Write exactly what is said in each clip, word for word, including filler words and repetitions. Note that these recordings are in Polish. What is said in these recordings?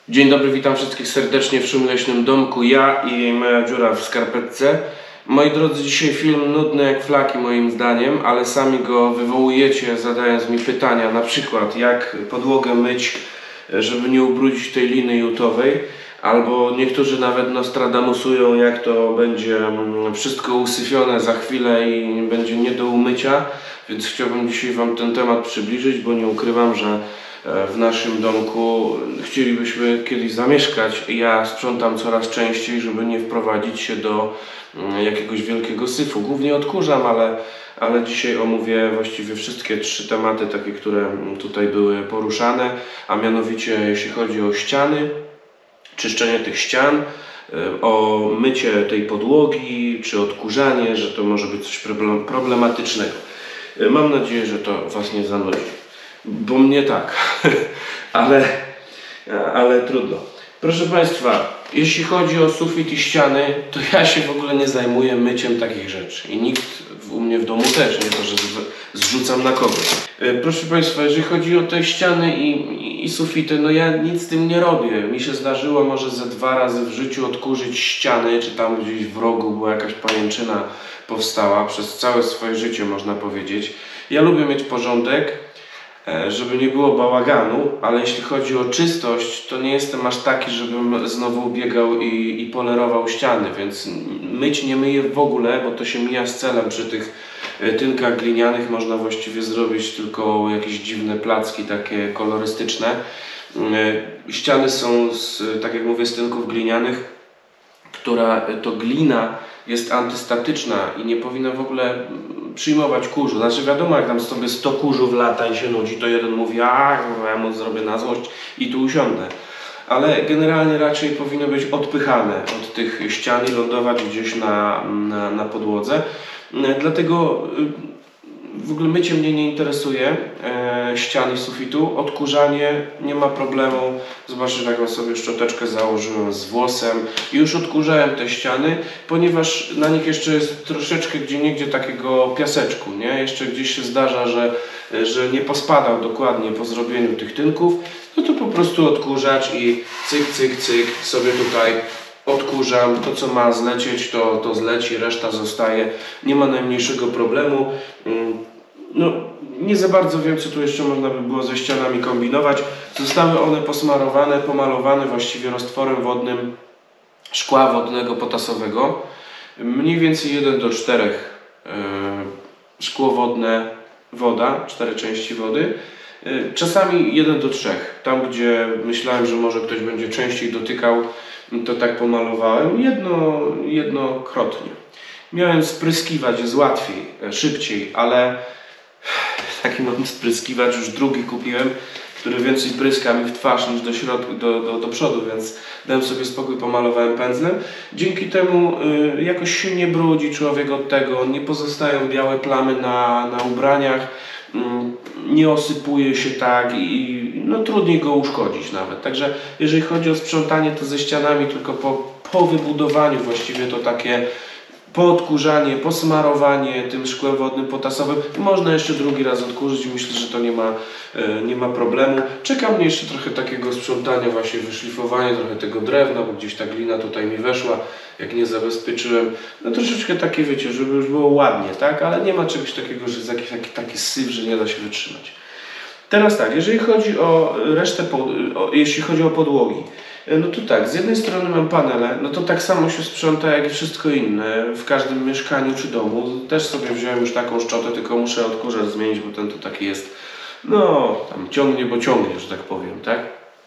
Dzień dobry, witam wszystkich serdecznie w Szumleśnym Domku. Ja i moja dziura w skarpetce. Moi drodzy, dzisiaj film nudny jak flaki moim zdaniem, ale sami go wywołujecie, zadając mi pytania, na przykład jak podłogę myć, żeby nie ubrudzić tej liny jutowej, albo niektórzy nawet Nostradamusują, jak to będzie wszystko usyfione za chwilę i będzie nie do umycia, więc chciałbym dzisiaj Wam ten temat przybliżyć, bo nie ukrywam, że w naszym domku chcielibyśmy kiedyś zamieszkać. Ja sprzątam coraz częściej, żeby nie wprowadzić się do jakiegoś wielkiego syfu. Głównie odkurzam, ale, ale dzisiaj omówię właściwie wszystkie trzy tematy, takie, które tutaj były poruszane, a mianowicie jeśli chodzi o ściany, czyszczenie tych ścian, o mycie tej podłogi, czy odkurzanie, że to może być coś problematycznego. Mam nadzieję, że to Was nie zanudzi. Bo mnie tak, ale, ale trudno. Proszę Państwa, jeśli chodzi o sufit i ściany, to ja się w ogóle nie zajmuję myciem takich rzeczy. I nikt u mnie w domu też, nie to, że zrzucam na kogoś. Proszę Państwa, jeżeli chodzi o te ściany i, i, i sufity, no ja nic z tym nie robię. Mi się zdarzyło może ze dwa razy w życiu odkurzyć ściany, czy tam gdzieś w rogu była jakaś pajęczyna powstała. Przez całe swoje życie, można powiedzieć. Ja lubię mieć porządek, żeby nie było bałaganu, ale jeśli chodzi o czystość, to nie jestem aż taki, żebym znowu biegał i, i polerował ściany, więc myć nie myję w ogóle, bo to się mija z celem. Przy tych tynkach glinianych można właściwie zrobić tylko jakieś dziwne placki takie kolorystyczne. Ściany są, z, tak jak mówię, z tynków glinianych, która to glina jest antystatyczna i nie powinna w ogóle przyjmować kurzu. Znaczy wiadomo, jak tam sobie sto kurzów lata i się nudzi, to jeden mówi, a ja mu zrobię na złość i tu usiądę. Ale generalnie raczej powinny być odpychane od tych ścian i lądować gdzieś na, na, na podłodze. Dlatego w ogóle mycie mnie nie interesuje, e, ścian i sufitu. Odkurzanie nie ma problemu. Zobaczcie, taką sobie szczoteczkę założyłem z włosem i już odkurzałem te ściany, ponieważ na nich jeszcze jest troszeczkę gdzieniegdzie takiego piaseczku, nie? Jeszcze gdzieś się zdarza, że, że nie pospadał dokładnie po zrobieniu tych tynków. No to po prostu odkurzacz i cyk, cyk, cyk sobie tutaj odkurzam. To, co ma zlecieć, to, to zleci, reszta zostaje. Nie ma najmniejszego problemu. No, nie za bardzo wiem, co tu jeszcze można by było ze ścianami kombinować. Zostały one posmarowane, pomalowane właściwie roztworem wodnym szkła wodnego potasowego. Mniej więcej jeden do czterech yy, szkło wodne, woda, cztery części wody. Yy, czasami jeden do trzech. Tam, gdzie myślałem, że może ktoś będzie częściej dotykał, to tak pomalowałem jedno, jednokrotnie. Miałem spryskiwać, jest łatwiej, szybciej, ale taki mam spryskiwacz, już drugi kupiłem, który więcej pryska mi w twarz niż do, środku, do, do, do przodu, więc dałem sobie spokój, pomalowałem pędzlem. Dzięki temu y, jakoś się nie brudzi człowiek od tego, nie pozostają białe plamy na, na ubraniach, y, nie osypuje się tak i no, trudniej go uszkodzić nawet. Także jeżeli chodzi o sprzątanie, to ze ścianami tylko po, po wybudowaniu właściwie to takie poodkurzanie, posmarowanie tym szkłem wodnym potasowym. Można jeszcze drugi raz odkurzyć. Myślę, że to nie ma, nie ma problemu. Czeka mnie jeszcze trochę takiego sprzątania, właśnie wyszlifowania trochę tego drewna, bo gdzieś ta glina tutaj mi weszła, jak nie zabezpieczyłem. No troszeczkę takie, wiecie, żeby już było ładnie, tak? Ale nie ma czegoś takiego, że jest jakiś taki, taki syf, że nie da się wytrzymać. Teraz tak, jeżeli chodzi o resztę, o, jeśli chodzi o podłogi, no to tak, z jednej strony mam panele, no to tak samo się sprząta jak i wszystko inne w każdym mieszkaniu czy domu. Też sobie wziąłem już taką szczotę, tylko muszę odkurzacz zmienić, bo ten tu taki jest, no tam ciągnie, bo ciągnie, że tak powiem, tak?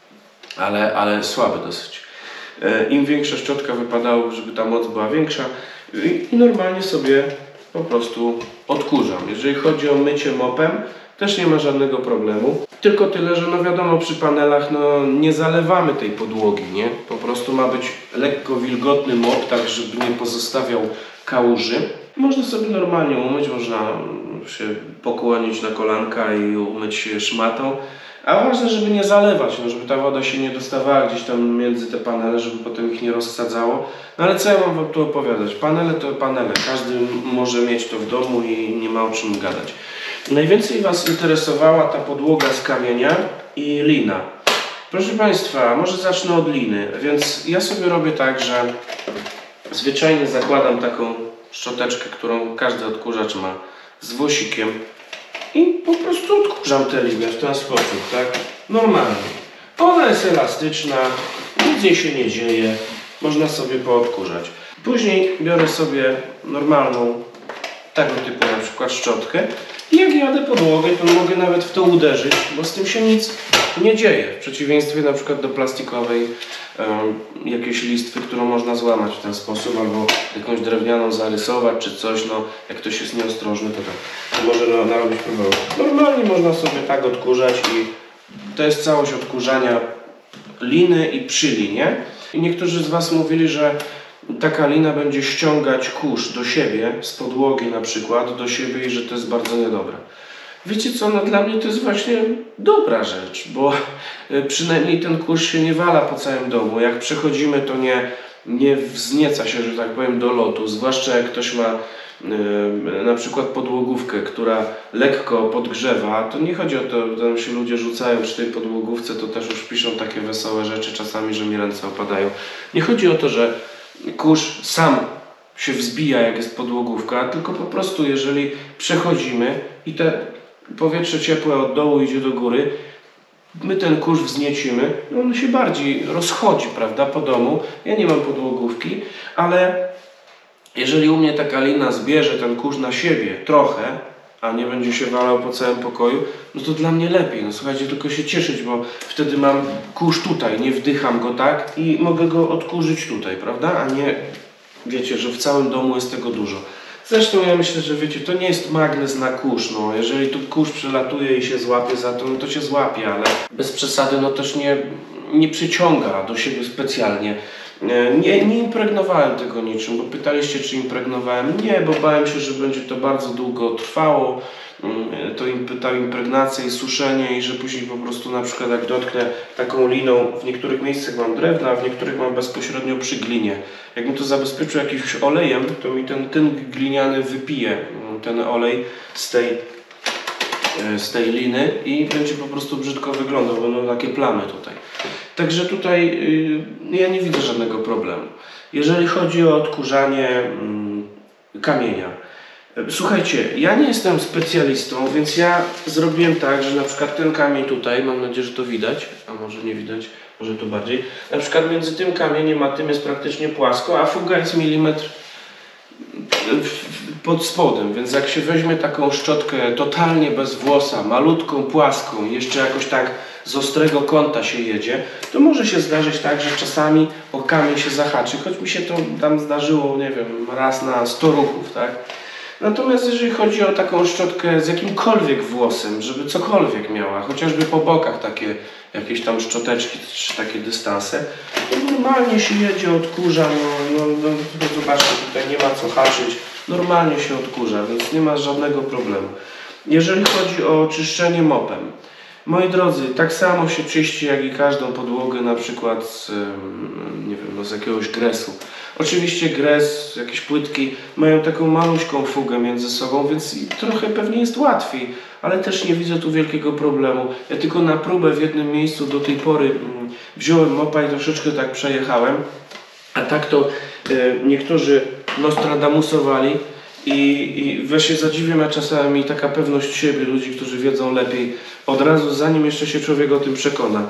Ale, ale słaby dosyć. Im większa szczotka wypadało, żeby ta moc była większa i, i normalnie sobie po prostu odkurzam. Jeżeli chodzi o mycie mopem, też nie ma żadnego problemu. Tylko tyle, że no wiadomo, przy panelach no nie zalewamy tej podłogi, nie? Po prostu ma być lekko wilgotny mop, tak żeby nie pozostawiał kałuży. Można sobie normalnie umyć, można się pokłonić na kolanka i umyć się szmatą. A ważne, żeby nie zalewać, no, żeby ta woda się nie dostawała gdzieś tam między te panele, żeby potem ich nie rozsadzało. No ale co ja mam Wam tu opowiadać? Panele to panele. Każdy może mieć to w domu i nie ma o czym gadać. Najwięcej Was interesowała ta podłoga z kamienia i lina. Proszę Państwa, może zacznę od liny, więc ja sobie robię tak, że zwyczajnie zakładam taką szczoteczkę, którą każdy odkurzacz ma z włosikiem i po prostu odkurzam tę linę w ten sposób, tak? Normalnie. Ona jest elastyczna, nic jej się nie dzieje, można sobie poodkurzać. Później biorę sobie normalną tego typu na przykład szczotkę i jak jadę podłogę, to mogę nawet w to uderzyć, bo z tym się nic nie dzieje. W przeciwieństwie na przykład do plastikowej um, jakiejś listwy, którą można złamać w ten sposób, albo jakąś drewnianą zarysować, czy coś, no jak ktoś jest nieostrożny, to tak to może no, narobić problemu. Normalnie można sobie tak odkurzać i to jest całość odkurzania liny i przy linie. I niektórzy z Was mówili, że taka lina będzie ściągać kurz do siebie, z podłogi na przykład, do siebie i że to jest bardzo niedobre. Wiecie co, no dla mnie to jest właśnie dobra rzecz, bo przynajmniej ten kurz się nie wala po całym domu. Jak przechodzimy, to nie, nie wznieca się, że tak powiem, do lotu. Zwłaszcza jak ktoś ma yy, na przykład podłogówkę, która lekko podgrzewa, to nie chodzi o to, że tam się ludzie rzucają przy tej podłogówce, to też już piszą takie wesołe rzeczy czasami, że mi ręce opadają. Nie chodzi o to, że kurz sam się wzbija, jak jest podłogówka, tylko po prostu jeżeli przechodzimy i te powietrze ciepłe od dołu idzie do góry, my ten kurz wzniecimy, no on się bardziej rozchodzi, prawda, po domu. Ja nie mam podłogówki, ale jeżeli u mnie taka lina zbierze ten kurz na siebie trochę, a nie będzie się walał po całym pokoju, no to dla mnie lepiej. No słuchajcie, tylko się cieszyć, bo wtedy mam kurz tutaj, nie wdycham go tak i mogę go odkurzyć tutaj, prawda, a nie, wiecie, że w całym domu jest tego dużo. Zresztą ja myślę, że wiecie, to nie jest magnes na kurz, no. Jeżeli tu kurz przelatuje i się złapie za to, no to się złapie, ale bez przesady, no też nie, nie przyciąga do siebie specjalnie. Nie, nie impregnowałem tego niczym, bo pytaliście, czy impregnowałem. Nie, bo bałem się, że będzie to bardzo długo trwało, to ta impregnacja i suszenie i że później po prostu na przykład jak dotknę taką liną, w niektórych miejscach mam drewno, a w niektórych mam bezpośrednio przy glinie. Jakbym to zabezpieczył jakimś olejem, to mi ten tynk gliniany wypije ten olej z tej, z tej liny i będzie po prostu brzydko wyglądał, będą takie plamy tutaj. Także tutaj yy, ja nie widzę żadnego problemu. Jeżeli chodzi o odkurzanie yy, kamienia. Słuchajcie, ja nie jestem specjalistą, więc ja zrobiłem tak, że na przykład ten kamień tutaj, mam nadzieję, że to widać, a może nie widać, może to bardziej. Na przykład między tym kamieniem a tym jest praktycznie płasko, a fuga jest milimetr pod spodem, więc jak się weźmie taką szczotkę totalnie bez włosa, malutką, płaską, jeszcze jakoś tak z ostrego kąta się jedzie, to może się zdarzyć tak, że czasami o kamień się zahaczy, choć mi się to tam zdarzyło, nie wiem, raz na sto ruchów, tak? Natomiast jeżeli chodzi o taką szczotkę z jakimkolwiek włosem, żeby cokolwiek miała, chociażby po bokach takie jakieś tam szczoteczki czy takie dystanse, to normalnie się jedzie, odkurza, no, no, no, no zobaczcie, tutaj nie ma co haczyć, normalnie się odkurza, więc nie ma żadnego problemu. Jeżeli chodzi o czyszczenie mopem, moi drodzy, tak samo się czyści jak i każdą podłogę, na przykład z, nie wiem, no z jakiegoś gresu. Oczywiście gres, jakieś płytki mają taką maluśką fugę między sobą, więc trochę pewnie jest łatwiej, ale też nie widzę tu wielkiego problemu. Ja tylko na próbę w jednym miejscu do tej pory wziąłem mopa i troszeczkę tak przejechałem, a tak to y, niektórzy Nostradamusowali i, i właśnie zadziwia mnie czasami taka pewność siebie ludzi, którzy wiedzą lepiej od razu, zanim jeszcze się człowiek o tym przekona.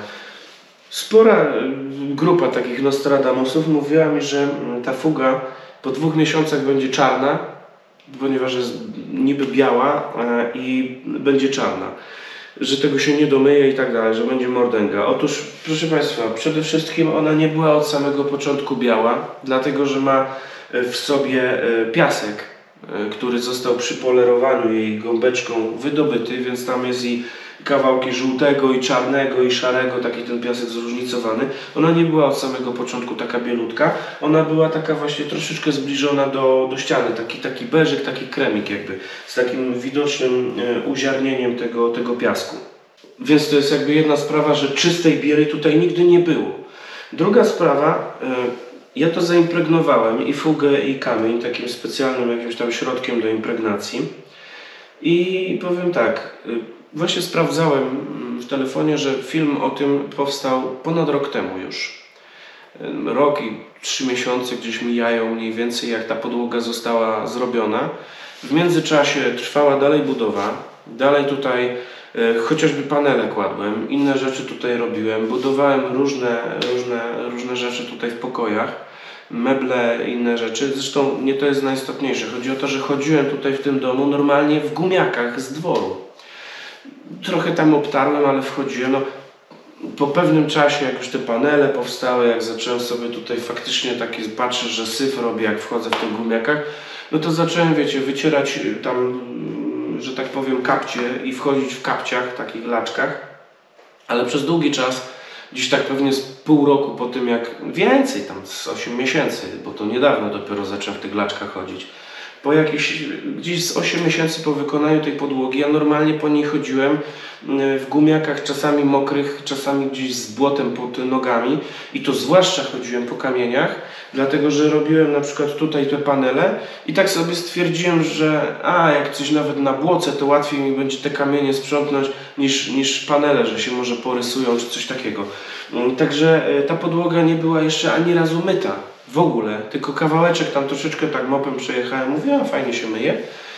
Spora grupa takich Nostradamusów mówiła mi, że ta fuga po dwóch miesiącach będzie czarna, ponieważ jest niby biała i będzie czarna, że tego się nie domyje i tak dalej, że będzie mordęga. Otóż, proszę Państwa, przede wszystkim ona nie była od samego początku biała, dlatego że ma w sobie piasek, który został przy polerowaniu jej gąbeczką wydobyty, więc tam jest i kawałki żółtego i czarnego i szarego, taki ten piasek zróżnicowany. Ona nie była od samego początku taka bielutka, ona była taka właśnie troszeczkę zbliżona do, do ściany, taki, taki beżyk, taki kremik jakby, z takim widocznym e, uziarnieniem tego, tego piasku. Więc to jest jakby jedna sprawa, że czystej bieli tutaj nigdy nie było. Druga sprawa, e, ja to zaimpregnowałem i fugę i kamień takim specjalnym jakimś tam środkiem do impregnacji i powiem tak, Właśnie sprawdzałem w telefonie, że film o tym powstał ponad rok temu już. Rok i trzy miesiące gdzieś mijają mniej więcej, jak ta podłoga została zrobiona. W międzyczasie trwała dalej budowa. Dalej tutaj e, chociażby panele kładłem, inne rzeczy tutaj robiłem. Budowałem różne, różne, różne rzeczy tutaj w pokojach. Meble, inne rzeczy. Zresztą nie to jest najistotniejsze. Chodzi o to, że chodziłem tutaj w tym domu normalnie w gumiakach z dworu. Trochę tam obtarłem, ale wchodziłem. No, po pewnym czasie, jak już te panele powstały, jak zacząłem sobie tutaj faktycznie taki patrzę, że syf robię, jak wchodzę w tych gumiakach, no to zacząłem, wiecie, wycierać tam, że tak powiem, kapcie i wchodzić w kapciach, takich laczkach. Ale przez długi czas, dziś tak pewnie z pół roku po tym, jak więcej, tam z osiem miesięcy, bo to niedawno dopiero zacząłem w tych laczkach chodzić. Po jakieś, gdzieś z osiem miesięcy po wykonaniu tej podłogi, ja normalnie po niej chodziłem w gumiakach, czasami mokrych, czasami gdzieś z błotem pod nogami i to zwłaszcza chodziłem po kamieniach, dlatego że robiłem na przykład tutaj te panele i tak sobie stwierdziłem, że a jak coś nawet na błoce, to łatwiej mi będzie te kamienie sprzątnąć niż, niż panele, że się może porysują czy coś takiego. Także ta podłoga nie była jeszcze ani razu myta. W ogóle, tylko kawałeczek tam troszeczkę tak mopem przejechałem, mówię, a fajnie się myje.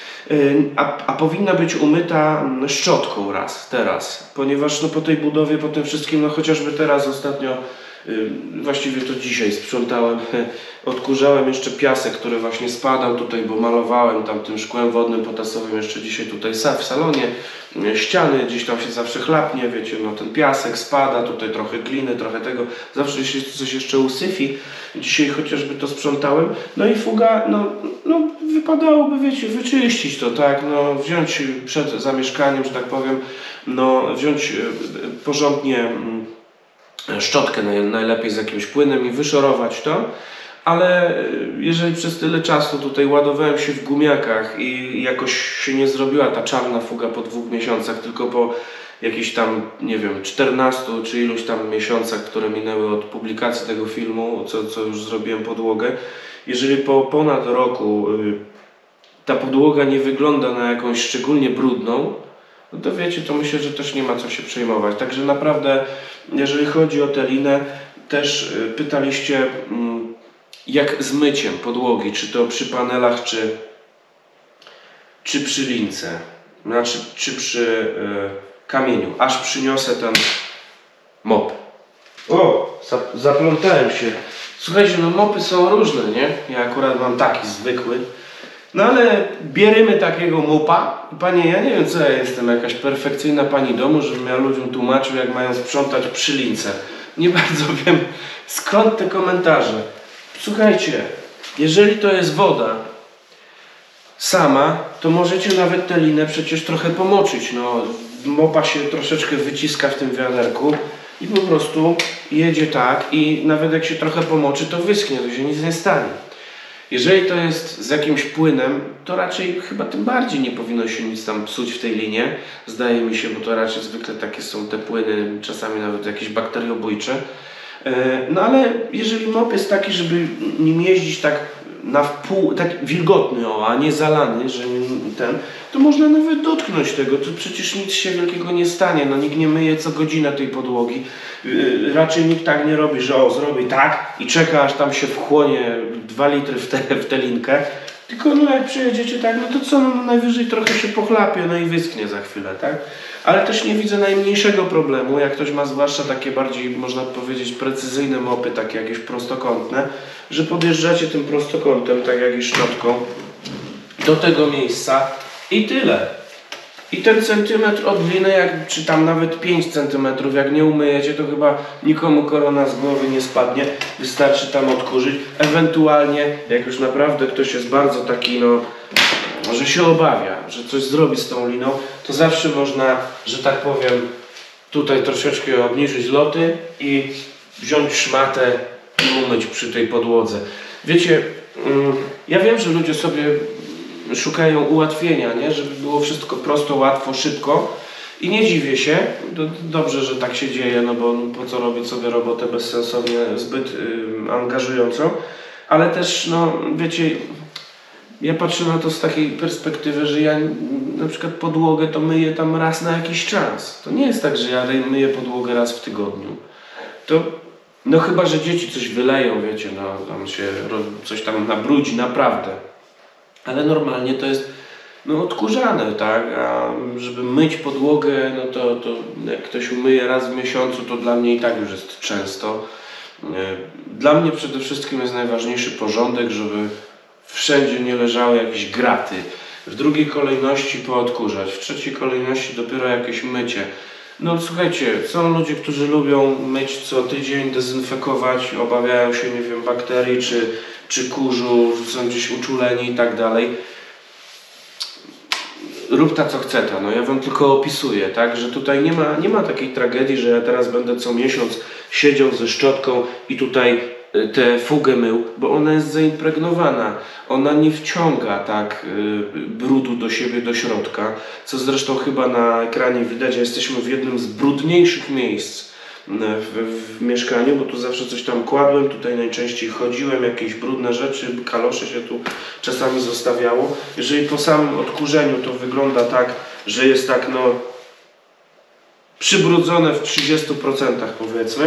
A, a powinna być umyta szczotką raz, teraz, ponieważ no, po tej budowie, po tym wszystkim, no chociażby teraz ostatnio, właściwie to dzisiaj sprzątałem, odkurzałem jeszcze piasek, który właśnie spadał tutaj, bo malowałem tam tym szkłem wodnym potasowym jeszcze dzisiaj tutaj w salonie, ściany, gdzieś tam się zawsze chlapnie, wiecie, no ten piasek spada, tutaj trochę gliny, trochę tego, zawsze się coś jeszcze usyfi. Dzisiaj chociażby to sprzątałem, no i fuga, no, no wypadałoby, wiecie, wyczyścić to, tak, no wziąć przed zamieszkaniem, że tak powiem, no wziąć porządnie szczotkę najlepiej z jakimś płynem i wyszorować to, ale jeżeli przez tyle czasu tutaj ładowałem się w gumiakach i jakoś się nie zrobiła ta czarna fuga po dwóch miesiącach, tylko po jakichś tam, nie wiem, czternastu czy iluś tam miesiącach, które minęły od publikacji tego filmu, co, co już zrobiłem podłogę, jeżeli po ponad roku y, ta podłoga nie wygląda na jakąś szczególnie brudną, no to wiecie, to myślę, że też nie ma co się przejmować. Także naprawdę, jeżeli chodzi o tę linę, też y, pytaliście, y, jak z myciem podłogi, czy to przy panelach, czy, czy przy lince, znaczy, czy przy y, kamieniu, aż przyniosę ten mop. O, zaplątałem się. Słuchajcie, no mopy są różne, nie? Ja akurat mam taki zwykły. No ale bierzemy takiego mopa. Panie, ja nie wiem, co ja jestem, jakaś perfekcyjna pani domu, żebym ja ludziom tłumaczył, jak mają sprzątać przy lince. Nie bardzo wiem, skąd te komentarze. Słuchajcie, jeżeli to jest woda sama, to możecie nawet tę linę przecież trochę pomoczyć. No, mopa się troszeczkę wyciska w tym wiaderku i po prostu jedzie tak i nawet jak się trochę pomoczy, to wyschnie, to się nic nie stanie. Jeżeli to jest z jakimś płynem, to raczej chyba tym bardziej nie powinno się nic tam psuć w tej linie. Zdaje mi się, bo to raczej zwykle takie są te płyny, czasami nawet jakieś bakteriobójcze. No ale jeżeli mop jest taki, żeby nim jeździć tak na wpół, tak wilgotny, o, a nie zalany, że ten, to można nawet dotknąć tego, to przecież nic się wielkiego nie stanie, no nikt nie myje co godzinę tej podłogi, yy, raczej nikt tak nie robi, że o, zrobi tak i czeka, aż tam się wchłonie dwa litry w tę w tę linkę, tylko no jak przyjedziecie tak, no to co, no najwyżej trochę się pochlapie, no i wyschnie za chwilę, tak? Ale też nie widzę najmniejszego problemu, jak ktoś ma zwłaszcza takie bardziej, można powiedzieć, precyzyjne mopy, takie jakieś prostokątne, że podjeżdżacie tym prostokątem, tak jak i szczotką, do tego miejsca i tyle. I ten centymetr od liny, jak, czy tam nawet pięć centymetrów, jak nie umyjecie, to chyba nikomu korona z głowy nie spadnie. Wystarczy tam odkurzyć. Ewentualnie, jak już naprawdę ktoś jest bardzo taki, no, że się obawia, że coś zrobi z tą liną, to zawsze można, że tak powiem, tutaj troszeczkę obniżyć loty i wziąć szmatę i umyć przy tej podłodze. Wiecie, ja wiem, że ludzie sobie szukają ułatwienia, nie? Żeby było wszystko prosto, łatwo, szybko i nie dziwię się, dobrze, że tak się dzieje, no bo po co robić sobie robotę bezsensownie, zbyt yy, angażującą, ale też, no wiecie, Ja patrzę na to z takiej perspektywy, że ja na przykład podłogę to myję tam raz na jakiś czas. To nie jest tak, że ja myję podłogę raz w tygodniu. To, no chyba, że dzieci coś wyleją, wiecie, no tam się coś tam nabrudzi, naprawdę. Ale normalnie to jest no odkurzane, tak? A żeby myć podłogę, no to, to jak ktoś umyje raz w miesiącu, to dla mnie i tak już jest często. Dla mnie przede wszystkim jest najważniejszy porządek, żeby wszędzie nie leżały jakieś graty. W drugiej kolejności poodkurzać, w trzeciej kolejności dopiero jakieś mycie. No słuchajcie, są ludzie, którzy lubią myć co tydzień, dezynfekować, obawiają się, nie wiem, bakterii czy, czy kurzu, są gdzieś uczuleni i tak dalej. Rób ta co chce ta, no ja wam tylko opisuję, tak, że tutaj nie ma, nie ma takiej tragedii, że ja teraz będę co miesiąc siedział ze szczotką i tutaj tę fugę mył, bo ona jest zaimpregnowana, ona nie wciąga tak brudu do siebie, do środka, co zresztą chyba na ekranie widać, że jesteśmy w jednym z brudniejszych miejsc w, w mieszkaniu, bo tu zawsze coś tam kładłem, tutaj najczęściej chodziłem, jakieś brudne rzeczy, kalosze się tu czasami zostawiało. Jeżeli po samym odkurzeniu to wygląda tak, że jest tak no przybrudzone w trzydziestu procentach powiedzmy,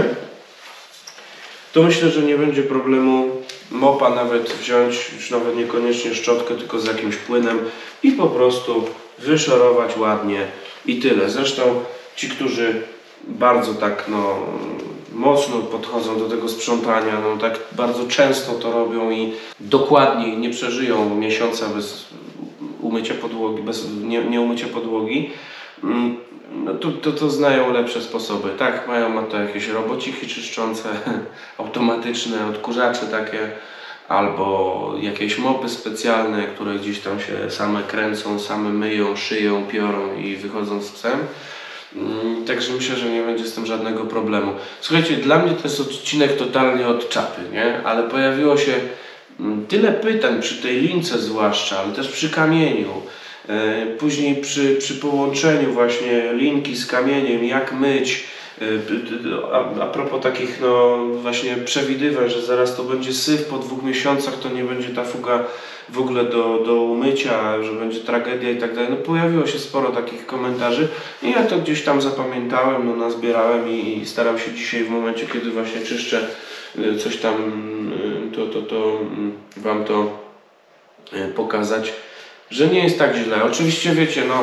to myślę, że nie będzie problemu mopa nawet wziąć, już nawet niekoniecznie szczotkę, tylko z jakimś płynem i po prostu wyszorować ładnie i tyle. Zresztą ci, którzy bardzo tak no mocno podchodzą do tego sprzątania, no tak bardzo często to robią i dokładnie nie przeżyją miesiąca bez umycia podłogi, bez nie, nie umycia podłogi, no to, to, to znają lepsze sposoby. Tak, mają ma to jakieś robociki czyszczące, automatyczne odkurzacze takie, albo jakieś mopy specjalne, które gdzieś tam się same kręcą, same myją, szyją, piorą i wychodzą z psem. Także myślę, że nie będzie z tym żadnego problemu. Słuchajcie, dla mnie to jest odcinek totalnie od czapy, nie? Ale pojawiło się tyle pytań przy tej lince zwłaszcza, ale też przy kamieniu. Później przy, przy połączeniu właśnie linki z kamieniem, jak myć. A, a propos takich no właśnie przewidywań, że zaraz to będzie syf po dwóch miesiącach, to nie będzie ta fuga w ogóle do, do umycia, że będzie tragedia i tak dalej. No pojawiło się sporo takich komentarzy i ja to gdzieś tam zapamiętałem, no nazbierałem i, i staram się dzisiaj w momencie, kiedy właśnie czyszczę coś tam, to, to, to wam to pokazać, że nie jest tak źle. Oczywiście wiecie, no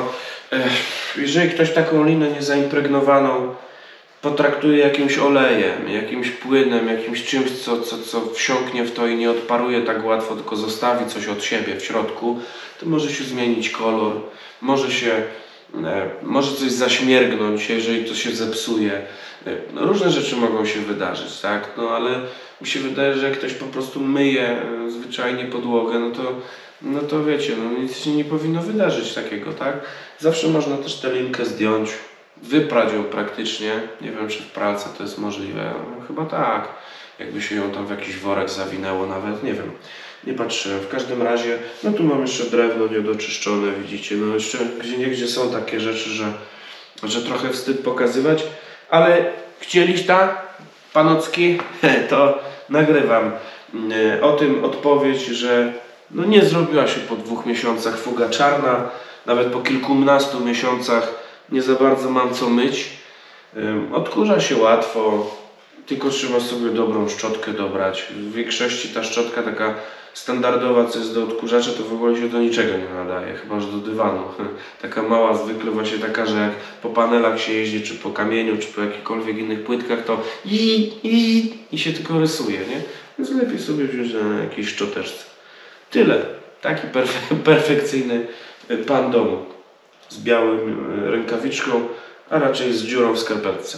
jeżeli ktoś taką linę niezaimpregnowaną potraktuje jakimś olejem, jakimś płynem, jakimś czymś, co, co, co wsiąknie w to i nie odparuje tak łatwo, tylko zostawi coś od siebie w środku, to może się zmienić kolor, może się, e, może coś zaśmiergnąć, jeżeli to się zepsuje. E, no, różne rzeczy mogą się wydarzyć, tak? No ale mi się wydaje, że jak ktoś po prostu myje e, zwyczajnie podłogę, no to, no to wiecie, no nic się nie powinno wydarzyć takiego, tak? Zawsze można też tę linkę zdjąć, wyprać ją praktycznie, nie wiem czy w pralce to jest możliwe, no, chyba tak, jakby się ją tam w jakiś worek zawinęło nawet, nie wiem, nie patrzyłem, w każdym razie, no tu mam jeszcze drewno niedoczyszczone, widzicie, no jeszcze gdzie niegdzie są takie rzeczy, że, że trochę wstyd pokazywać, ale chcieliś ta, panocki, to nagrywam o tym odpowiedź, że no nie zrobiła się po dwóch miesiącach fuga czarna, nawet po kilkunastu miesiącach nie za bardzo mam co myć. Odkurza się łatwo, tylko trzeba sobie dobrą szczotkę dobrać. W większości ta szczotka taka standardowa, co jest do odkurzacza, to w ogóle się do niczego nie nadaje, chyba że do dywanu. Taka mała, zwykle właśnie taka, że jak po panelach się jeździ, czy po kamieniu, czy po jakichkolwiek innych płytkach, to i, i, i się tylko rysuje, nie? Więc lepiej sobie wziąć na jakiejś szczoteczce. Tyle. Taki perfe perfekcyjny pan domu. Z białym rękawiczką, a raczej z dziurą w skarpetce.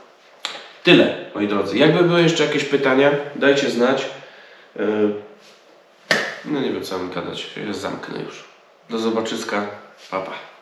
Tyle, moi drodzy. Jakby były jeszcze jakieś pytania, dajcie znać. No nie wiem co mam gadać, ja zamknę już. Do zobaczyska, pa pa.